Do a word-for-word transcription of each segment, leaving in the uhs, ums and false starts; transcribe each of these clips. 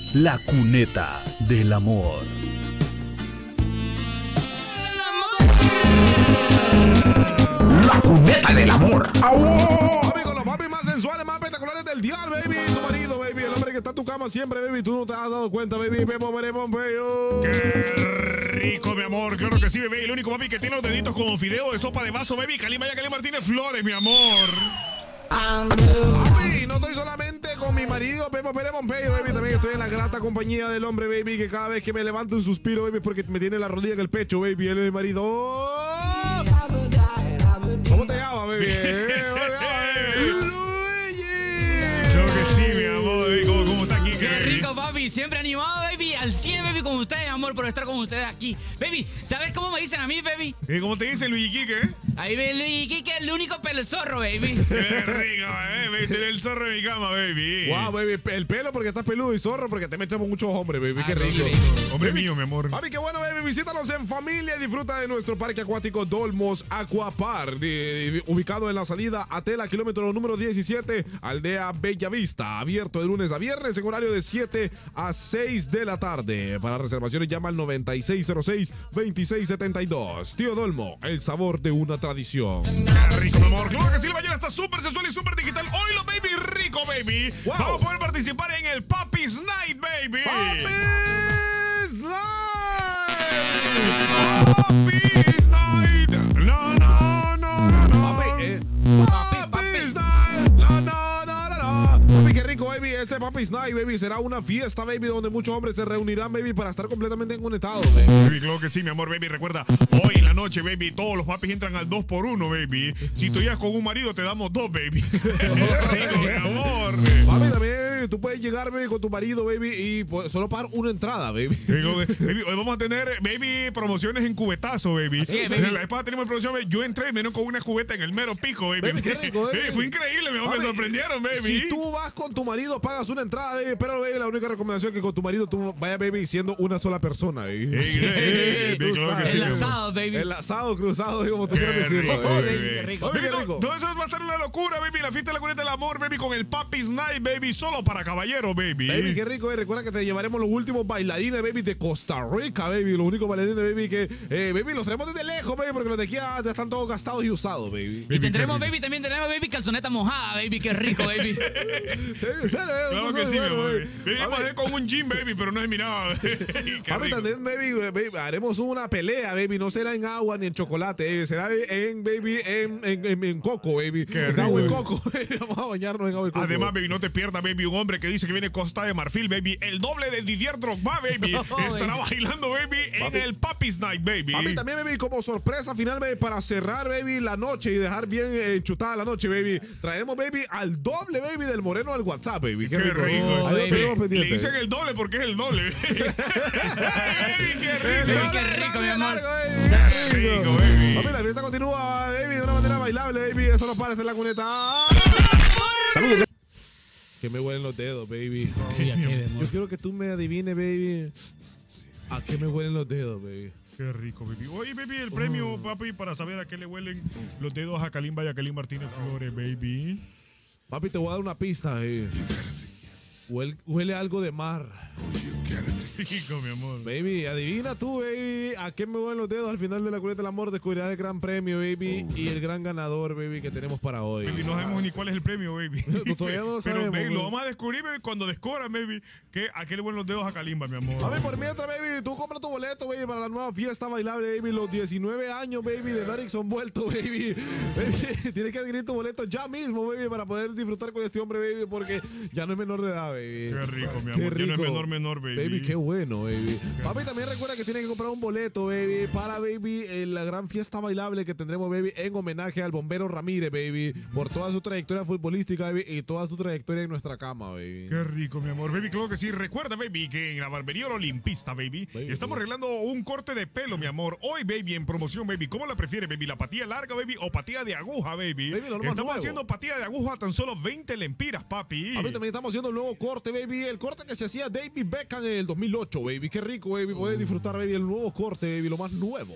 La cuneta del amor. La cuneta del amor. ¡Au! Amigos, los papis más sensuales, más espectaculares del dial, baby. Tu marido, baby. El hombre que está en tu cama siempre, baby. Tú no te has dado cuenta, baby. Pepo, Pepo, Pepo. ¡Qué rico, mi amor! Claro que sí, bebé. El único papi que tiene los deditos como fideo de sopa de vaso, baby. Kalimba y Kalim Martínez Flores, mi amor. Papi, no estoy solamente con mi marido, Pepo Pérez Pompeyo, baby. También estoy en la grata compañía del hombre, baby. Que cada vez que me levanto un suspiro, baby, porque me tiene la rodilla en el pecho, baby. Él es mi marido. ¡Oh! ¿Cómo te llamas, baby? ¿Cómo te llamas, baby? ¡Luigi! Creo que sí, mi amor, baby. ¿Cómo, cómo está aquí? Qué baby? rico, papi. Siempre animado, baby. Al cien, baby, con ustedes, amor, por estar con ustedes aquí. Baby, ¿sabes cómo me dicen a mí, baby? ¿Y cómo te dice Luigi Quique? Ahí ve Luigi Quique, el único pelo zorro, baby. Qué rico, bebé. Tener el zorro en mi cama, baby. Wow, baby. El pelo porque estás peludo y zorro porque te echamos muchos hombres, baby. Qué Ah, sí, rico. baby. Hombre Baby, mío, mi amor. Papi, qué bueno, baby. Visítanos en familia y disfruta de nuestro parque acuático Dolmos Aquapar, de- de- ubicado en la salida Atela, kilómetro número diecisiete, Aldea Bellavista. Abierto de lunes a viernes en horario de siete a seis de la tarde. Para reservaciones llama al noventa y seis cero seis, veintiséis setenta y dos. Tío Dolmo, el sabor de una tradición. Qué rico, mi amor. Claro que sí, la mañana está súper sensual y súper digital. Hoy lo baby rico, baby. Wow. Vamos a poder participar en el Papi's Night, baby. ¡Papi's Night! Papi's Night. No, no, no, no, no. Papi, eh, Papi, Papi's Night. No, no, no, no, no. Papi, qué rico, baby. Este Papi's Night, baby, será una fiesta, baby, donde muchos hombres se reunirán, baby, para estar completamente conectados, baby. Baby, claro que sí, mi amor, baby. Recuerda, hoy en la noche, baby, todos los papis entran al dos por uno, baby. Si tú llegas con un marido, te damos dos, baby. Qué rico, mi amor. Papi, también, baby, tú puedes llegar, baby, con tu marido, baby, y pues, solo pagar una entrada, baby. Baby, baby, hoy vamos a tener, baby, promociones en cubetazo, baby. Así es, En baby. la vez pasada tenemos promoción, baby. Yo entré y me dieron con una cubeta en el mero pico, baby. Baby, qué rico, baby. Baby, fue increíble, mi amor, me Papi, sorprendieron, baby. Si tú vas con tu marido, pagas una entrada, baby, pero, baby, la única recomendación es que con tu marido tú vayas, baby, siendo una sola persona, baby. Ey, ey, ey, Tú baby, claro que sabes. sí, mi amor. Enlazado, baby. Enlazado, cruzado, como tú Qué quieras decirlo, rico, baby. baby. Qué rico. Papi, qué Baby, rico. todo eso va a estar una locura, baby. La fiesta de la cuneta del amor, baby, con el Papi's Night, baby. Solo para caballeros, baby. Baby, qué rico, eh. Recuerda que te llevaremos los últimos bailarines, baby, de Costa Rica, baby. Los únicos bailarines, baby, que, eh, baby, los traemos desde lejos, baby, porque los de aquí ya están todos gastados y usados, baby. Y tendremos, baby, también tenemos, baby, calzoneta mojada, baby. Qué rico, baby. En serio, eh, Claro cosa que sí, mi serio, amor. baby. Baby, vamos a Papi, hacer con un gym, baby, pero no es mi nada. Qué papi, rico. también, baby, baby, haremos una pelea, baby. No será en agua ni en chocolate, eh, será en, baby, en, en, en, en coco, baby. Qué En rico, agua y baby. coco. Vamos a bañarnos en agua y coco. Además, baby, no te pierdas, baby, un hombre que dice que viene de Costa de Marfil, baby. El doble de Didier Drogba, baby. No, Estará baby. bailando, baby, Papi. en el Papi's Night, baby. Papi, también, baby, como sorpresa final, baby, para cerrar, baby, la noche y dejar bien eh, enchutada la noche, baby. Traeremos, baby, al doble, baby, del moreno al WhatsApp, baby. Qué, Qué rico. rico. Ahí lo baby. tenemos Le pendiente. dicen el doble porque es el doble. Baby, qué rico. Baby, qué rico, mi amor. Qué rico, baby. Papi, la fiesta continúa, baby, de una manera bailable, baby. Eso no para, esta es la cuneta. Saludos. Que me huelen los dedos, baby. Sí, aquí, mi amor. Yo quiero que tú me adivines, baby. ¿A qué me huelen los dedos, baby? Qué rico, baby. Oye, baby, el premio, papi, para saber a qué le huelen los dedos a Kalimba y a Kalim Martínez Flores, baby. Papi, te voy a dar una pista, baby. Huele, huele a algo de mar. Rico, mi amor. Baby, adivina tú, baby, a qué me huelen los dedos al final de la cuneta del amor. Descubrirás el gran premio, baby, y el gran ganador, baby, que tenemos para hoy. Baby, no sabemos ni cuál es el premio, baby. No, todavía no lo Pero, sabemos, baby, baby. lo vamos a descubrir, baby, cuando descubran, baby, que a qué le huelen los dedos a Kalimba, mi amor. Papi, por mientras, baby, tú compra tu boleto, baby, para la nueva fiesta bailable, baby. Los diecinueve años, baby, de Darrickson vuelto, baby. Baby, tienes que adquirir tu boleto ya mismo, baby, para poder disfrutar con este hombre, baby, porque ya no es menor de edad, baby. Qué rico, mi Qué amor. Ya no es rico. menor, menor, baby. Baby, qué bueno, baby. Papi, también recuerda que tienes que comprar un boleto, baby, para, baby, eh, la gran fiesta bailable que tendremos, baby, en homenaje al bombero Ramírez, baby, por toda su trayectoria futbolística, baby, y toda su trayectoria en nuestra cama, baby. Qué rico, mi amor. Baby, claro que sí. Recuerda, baby, que en la barbería Olimpista, baby, Baby, estamos baby. arreglando un corte de pelo, mi amor. Hoy, baby, en promoción, baby. ¿Cómo la prefiere, baby? ¿La patilla larga, baby, o patilla de aguja, baby? Baby, lo más Estamos nuevo. haciendo patilla de aguja a tan solo veinte lempiras, papi. Papi, también estamos haciendo el nuevo corte, baby. El corte que se hacía David Beckham en el dos mil ocho, baby. Qué rico, baby. Puedes disfrutar, baby, el nuevo corte, baby, lo más nuevo.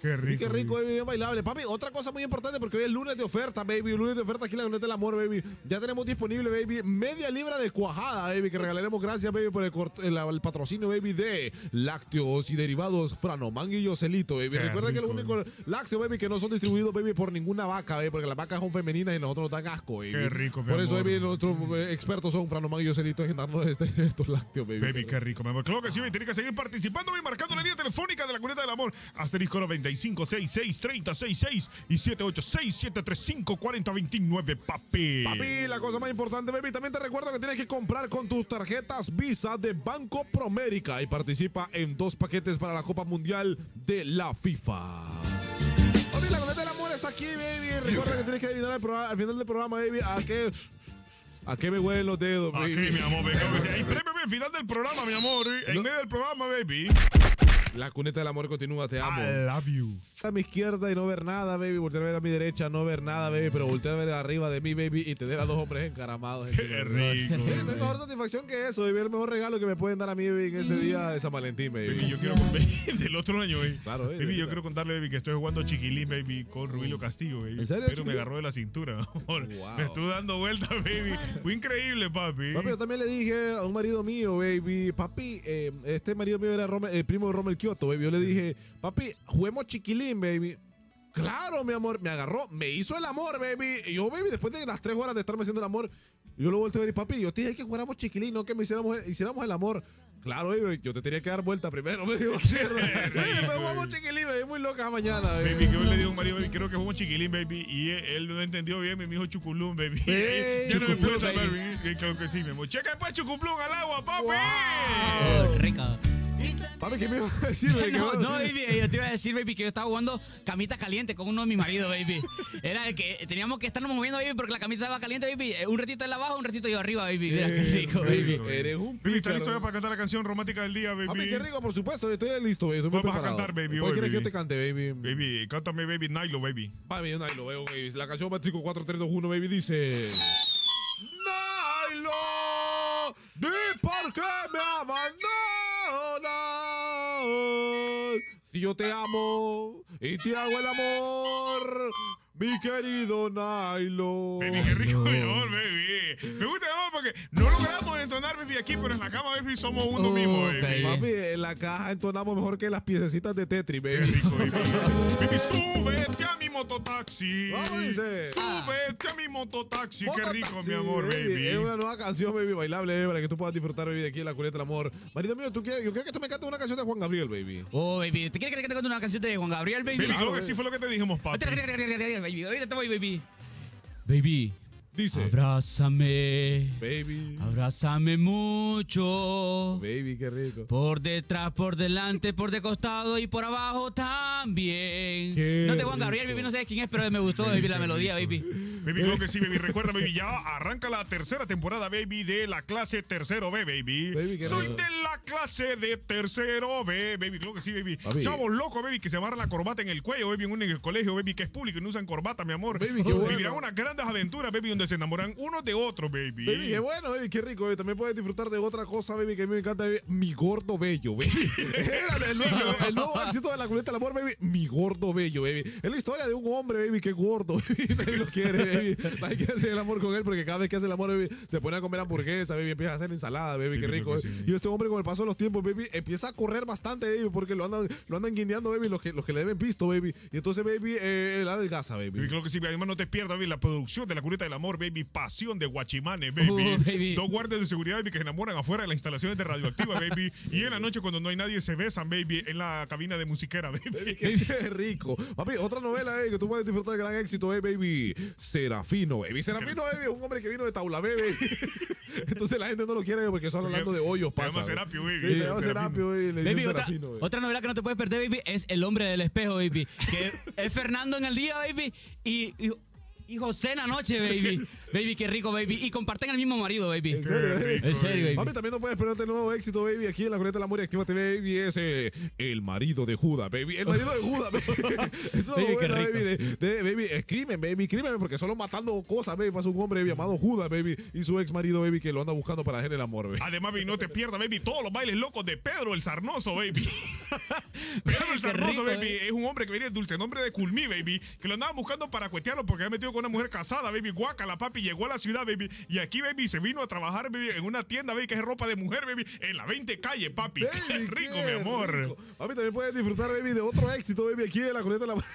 Qué rico. Y qué rico, baby, bien bailable. Papi, otra cosa muy importante porque hoy es lunes de oferta, baby. Lunes de oferta aquí en la Cuneta del Amor, baby. Ya tenemos disponible, baby, media libra de cuajada, baby, que regalaremos. Gracias, baby, por el, el, el patrocinio, baby, de lácteos y derivados Franoman y Yoselito, baby. Qué Recuerda rico, que los únicos lácteos, baby, que no son distribuidos, baby, por ninguna vaca, baby, porque las vacas son femeninas y nosotros nos dan asco, baby. Qué rico, mi Por eso, amor. baby, nuestros eh, expertos son Franoman y Yoselito en darnos este, estos lácteos, baby. Baby, qué rico, mi amor. Claro que sí, baby. Tiene que seguir participando, baby, marcando la línea telefónica de la Cuneta del Amor. Asterisco noventa y cinco, sesenta y seis, treinta, sesenta y seis y siete ocho seis, siete tres cinco, cuarenta, veintinueve, papi. Papi, la cosa más importante, baby, también te recuerdo que tienes que comprar con tus tarjetas Visa de Banco Promérica y participa en dos paquetes para la Copa Mundial de la FIFA. Papi, la Cuneta del Amor está aquí, baby. Recuerda que tienes que adivinar al, programa, al final del programa, baby, a qué... ¿A qué me huelen los dedos, baby? Aquí, mi amor, baby. Hay premio al final del programa, mi amor. En No. medio del programa, baby. La Cuneta del Amor continúa, te amo. I love you. A mi izquierda y no ver nada, baby. Voltear a ver a mi derecha, no ver nada, baby. Pero voltear a ver arriba de mí, baby. Y tener a dos hombres encaramados. Qué rico. No hay mejor satisfacción que eso, baby. El mejor regalo que me pueden dar a mí, baby, en este día de San Valentín, baby. Baby, yo quiero baby, del otro año, baby. Claro, baby. Baby, yo quiero contarle, baby, que estoy jugando chiquilín, baby, con Rubilio Castillo, baby. ¿En serio, Pero me chiquilín? agarró de la cintura, amor. Wow. Me estuve dando vueltas, baby. Fue increíble, papi. Papi, yo también le dije a un marido mío, baby, papi, eh, este marido mío era Rommel- el primo de Rommel Kioto, baby. Yo le dije, papi, juguemos chiquilín, baby. Claro, mi amor, me agarró, me hizo el amor, baby. Y yo, baby, después de las tres horas de estarme haciendo el amor, yo lo volteé a ver y, papi, yo te dije que jugáramos chiquilín, no que me hiciéramos, hiciéramos el amor. Claro, baby, yo te tenía que dar vuelta primero, me dijo, sí, después jugamos chiquilín, baby, muy loca mañana, baby. Baby, que yo le digo a un marido, baby, creo que jugamos chiquilín, baby. Y él, él no entendió bien, me dijo chuculún, baby. Ey, Yo no me puedo chucuplún, salvar, baby. baby. Claro que sí, mi amor. Checa después chucuplún al agua, papi. Oh, rica. Papi, ¿qué me iba a decir, baby? No, no, baby, yo te iba a decir, baby, que yo estaba jugando camita caliente con uno de mis maridos, baby. Era el que teníamos que estarnos moviendo, baby, porque la camita estaba caliente, baby. Un ratito él abajo, un ratito yo arriba, baby. Mira qué rico, baby. Eres un Baby, ¿estás listo pícaro. ya para cantar la canción romántica del día, baby? Papi, qué rico, por supuesto, estoy listo, baby, estoy muy Vamos a preparado. cantar, baby, ¿Cuál hoy, quieres que yo baby. te cante, baby? Baby, cántame, baby, Nilo, baby. Papi, yo Nailo, veo, baby. La canción cinco, cuatro, tres, dos, uno, baby, dice... Nailo, di por qué me abandonas. Si yo te amo y te hago el amor, mi querido Nailo. Baby, qué rico, mi amor, baby. Me gusta, mi amor, porque no logramos entonar, baby, aquí, pero en la cama, baby, somos uno Oh, mismo, baby. baby. Papi, en la caja entonamos mejor que las piececitas de Tetris, Qué baby. rico, baby. Baby, súbete a mi mototaxi. ¿Cómo dice? Súbete a mi mototaxi. Qué Mototaxi, rico, mi amor, baby. Es una nueva canción, baby, bailable, baby, para que tú puedas disfrutar, baby, de aquí en la Cuneta del Amor. Marido mío, ¿tú quieres? Yo creo que tú me cantas una canción de Juan Gabriel, baby. Oh, baby, ¿te quieres que te cuente una canción de Juan Gabriel, baby? Baby, Claro, creo que baby. sí fue lo que te dijimos, papi. Baby, ahorita te voy, baby. Baby, Dice, abrázame, baby, abrázame mucho. baby, qué rico. Por detrás, por delante, por de costado y por abajo también. Qué no te Juan Gabriel, rico. baby, no sé quién es, pero me gustó, baby, la melodía, baby. Baby, creo que sí, baby. Recuerda, baby, ya arranca la tercera temporada, baby, de la clase tercero B, baby. Baby, qué Soy rico. de la clase de tercero B, baby. Creo que sí, baby. Papi. Chavos locos, baby, que se amarran la corbata en el cuello, baby, en un colegio, baby, que es público y no usan corbata, mi amor. Baby, qué Y bueno. vivirán unas grandes aventuras, baby, donde se enamoran unos de otros, baby. Baby, qué bueno, baby, qué rico, baby. También puedes disfrutar de otra cosa, baby, que a mí me encanta, baby. Mi gordo bello, baby. Era el, nuevo, el nuevo éxito de la Cuneta del Amor, baby. Mi gordo bello, baby. Es la historia de un hombre, baby, que es gordo, baby. Nadie lo quiere, baby. Nadie quiere hacer el amor con él porque cada vez que hace el amor, baby, se pone a comer hamburguesa, baby, empieza a hacer ensalada, baby, qué Sí, rico. creo que baby. sí. Y este hombre, con el paso de los tiempos, baby, empieza a correr bastante, baby, porque lo andan, lo andan guineando, baby, los que, los que le deben pisto, baby. Y entonces, baby, eh, él adelgaza, baby. Baby, creo que sí, además no te pierdas, baby, la producción de la Cuneta del Amor, baby, pasión de Guachimanes, baby. Uh, baby. Dos guardias de seguridad, baby, que se enamoran afuera de las instalaciones de Radioactiva, baby. Y en la noche, cuando no hay nadie, se besan, baby, en la cabina de musiquera, baby. Baby, qué, qué rico. Papi, otra novela, baby, que tú puedes disfrutar de gran éxito, eh, baby. Serafino, baby. Serafino, baby, es un hombre que vino de Taulabé, baby. Entonces la gente no lo quiere porque solo hablando de hoyos Se pasa. llama Serapio, baby. Sí, se llama Serapio, baby. Le Baby, dicen otra, Serafino, baby. otra novela que no te puedes perder, baby, es El hombre del espejo, baby. Que es Fernando en el día, baby, y, y, y José en la noche, baby. Baby, qué rico, baby. Y comparten el mismo marido, baby. ¿En serio, Qué baby? rico, En serio, baby. Papi, también no puedes perderte el nuevo éxito, baby, aquí en la Cuneta del Amor y Activa T V, baby, es eh, El marido de Judas, baby. El marido de Judas, baby. Eso Baby, es qué bueno, rico. baby. De, de- baby, es crimen, baby, crimen, porque solo matando cosas, baby, pasa un hombre baby, llamado Judas, baby, y su ex marido, baby, que lo anda buscando para hacer el amor, baby. Además, baby, no te pierdas, baby, todos los bailes locos de Pedro el Sarnoso, baby. Carlos qué Hermoso, rico, baby, eh. es un hombre que viene de dulce nombre de Culmí, baby, que lo andaban buscando para cuetearlo porque había metido con una mujer casada, baby, guácala, papi, llegó a la ciudad, baby, y aquí, baby, se vino a trabajar, baby, en una tienda, baby, que es ropa de mujer, baby, en la veinte calle, papi. Baby, Qué rico, qué mi amor. rico. A mí también puedes disfrutar, baby, de otro éxito, baby, aquí en la Cuneta de la Amor.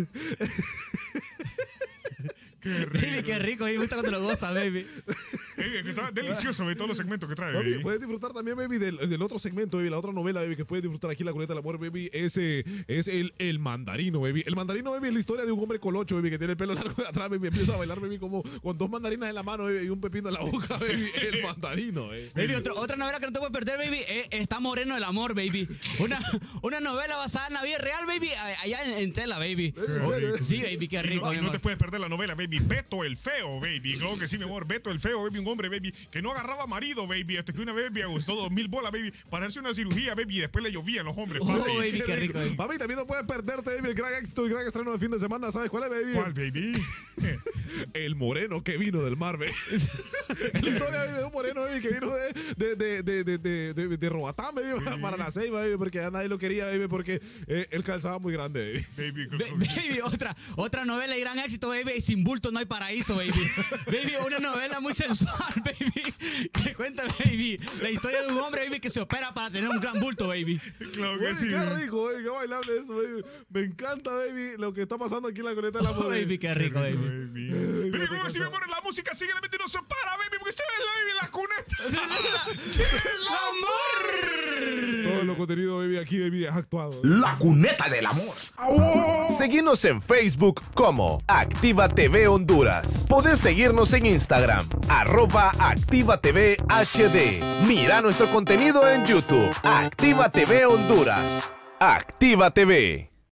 Qué rico. Baby, qué rico, baby. Me gusta cuando lo goza, baby. Eh, que está delicioso, baby, todos los segmentos que trae, Papi, baby. puedes disfrutar también, baby, del, del otro segmento, baby, la otra novela, baby, que puedes disfrutar aquí en la Cuneta del Amor, baby, ese es el, el mandarino, baby. El mandarino, baby, es la historia de un hombre colocho, baby, que tiene el pelo largo de atrás, baby, empieza a bailar, baby, como con dos mandarinas en la mano, baby, y un pepino en la boca, baby. El mandarino, eh. Baby, otro- otra novela que no te puedes perder, baby, es Está Moreno el Amor, baby. Una, una novela basada en la vida real, baby, a- allá en, en Tela, baby. ¿En serio? Sí, baby, qué Y rico, no, mi y no amor. te puedes perder la novela, baby. Beto el Feo, baby. Claro que sí, mi amor. Beto el Feo, baby. Un hombre, baby, que no agarraba marido, baby. Hasta que una vez, baby, gustó dos mil bolas, baby, para hacerse una cirugía, baby. Y después le llovían los hombres, Oh, papi. baby, qué rico, baby. Papi, también no puedes perderte, baby, el gran éxito, el gran estreno de fin de semana. ¿Sabes cuál es, baby? ¿Cuál, baby? El moreno que vino del mar, baby. Es la historia, baby, de un moreno, baby, que vino de, de, de, de, de, de, de, de Roatán, baby, para la Ceiba, baby, porque ya nadie lo quería, baby, porque eh, él calzaba muy grande, baby. Baby, Ba- baby, otra, otra novela y gran éxito, baby. Y Sin bulto no hay paraíso, baby. Baby, una novela muy sensual, baby. Que cuenta, baby, la historia de un hombre, baby, que se opera para tener un gran bulto, baby. claro que Baby, sí. qué rico, baby, qué bailable eso, baby. Me encanta, baby, lo que está pasando aquí en la Cuneta de la Oh, Amor, baby, qué rico, baby. Baby, baby, claro que sí, mi amor. La música sigue, la mente no se para, baby, porque se ve, baby, la cuneta. ¡El amor! Todo lo contenido, baby, aquí, baby, es actuado. La Cuneta del Amor. Seguinos en Facebook como Activa T V Honduras. Podés seguirnos en Instagram, arroba Activa T V H D. Mira nuestro contenido en YouTube, Activa T V Honduras. Activa T V.